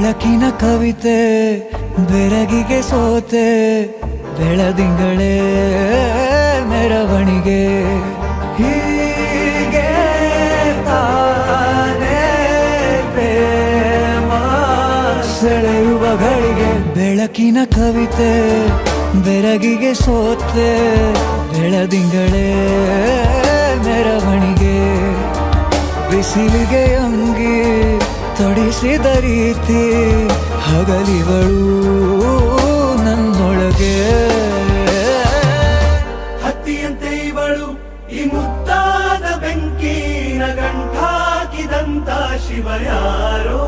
ಬೆಳಕಿನ ಕವಿತೆ ಬೆರಗಿಗೆ ಸೋತೆ ಬೆಳದಿಂಗಳೇ ಮೆರವಣಿಗೆ ಹೀಗೆ ತಾನೇ ಪ್ರೇಮ ಸೆಳೆಯುವ ಗಳಿಗೆ ಬೆಳಕಿನ ಕವಿತೆ ಬೆರಗಿಗೆ ಸೋತೆ ಬೆಳದಿಂಗಳೇ ಮೆರವಣಿಗೆ ಬಿಸಿಲಿಗೆ ಅಂಗಿ ತೊಡಿಸಿದ ರೀತಿ ಹಗಲಿಗಳು ನನ್ನೊಳಗೆ ಹತ್ತಿಯಂತೆ ಇವಳು ಈ ಮುದ್ದಾದ ಬೆಂಕಿನ ಗಂಟಾಕಿದಂತ ಶಿವ ಯಾರೋ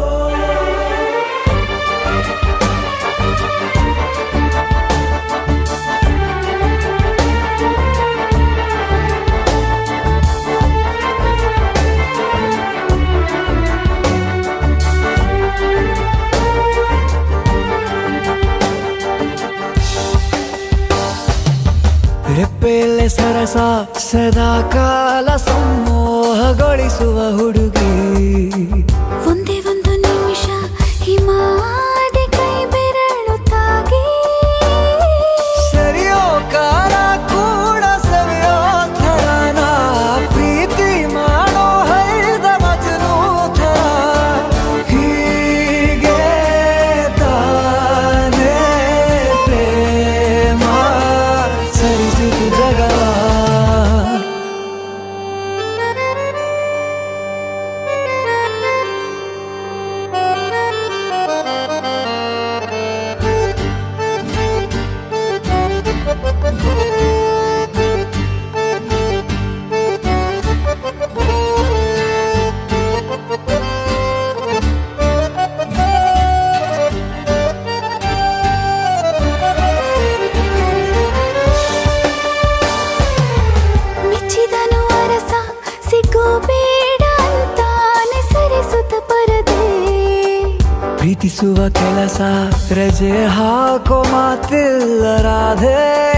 ರೆಪ್ಪೆಯಲ್ಲೇ ಸರಸ ಸದಾ ಕಾಲ ಸಂಮೋಹಗೊಳಿಸುವ ಹುಡುಗಿ ಒಂದೇ ಒಂದು ನಿಮಿಷ ಹಿಮಾದಿ ಕೈ ಬೆರಳು ತಾಗಿ ಸರಿಯೋ ಕಾಲ ಕೂಡ ಸವಿಯೋ ಥರನ ಪ್ರೀತಿ ಮಾಡೋ ಹೈದ ಮಜನು ಥರ ಹೀಗೆ ತಾನೇ ಪ್ರೇಮ ಸರಿಸಿತು ಜಗವ ಮೆಚ್ಚಿದನು ಅರಸ ಸಿಗೋ ಬೇಡ ಅಂತಾನೆ ಸರಿಸುತ್ತ ಪರದೆ ಪ್ರೀತಿಸುವ ಕೆಲಸ ರಜೆ ಹಾಕೋ ಮಾತಿಲ್ಲ ರಾಧೆ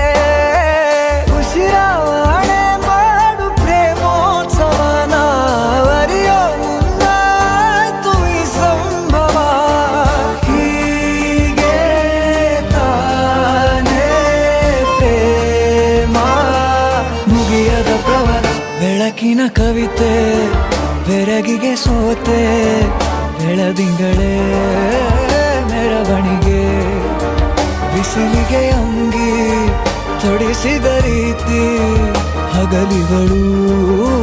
ಉಸಿರಾವಣೆ ಮಾಡು ಪ್ರೇಮೋತ್ಸವನ ವರಿಯೋ ಮುಂದಾಯ್ತು ಈ ಸಂಭವ ಹೀಗೆ ತಾನೇ ಪ್ರೇಮ ಮುಗಿಯದ ಪ್ರವರ ಬೆಳಕಿನ ಕವಿತೆ ಬೆರಗಿಗೆ ಸೋತೆ ಬೆಳದಿಂಗಳೇ ಮೆರವಣಿಗೆ ಬಿಸಿಲಿಗೆ ಅಂಗಿ ತೊಡಿಸಿದ ರೀತಿ ಹಗಲಿಗಳು